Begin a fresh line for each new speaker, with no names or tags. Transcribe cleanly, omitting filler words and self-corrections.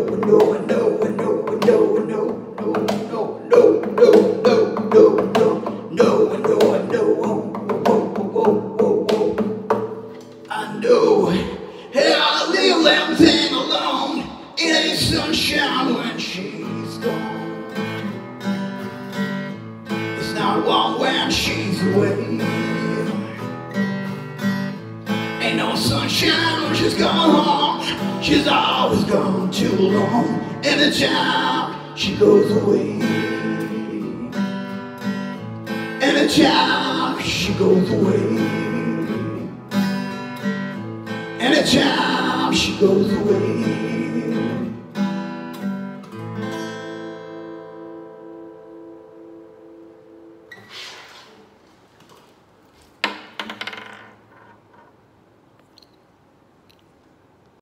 I know how to leave them thing alone. It ain't sunshine when she's gone. It's not warm when she's away. Ain't no sunshine when she's gone home. She's always gone too long. Anytime she goes away. Anytime she goes away. Anytime she goes away.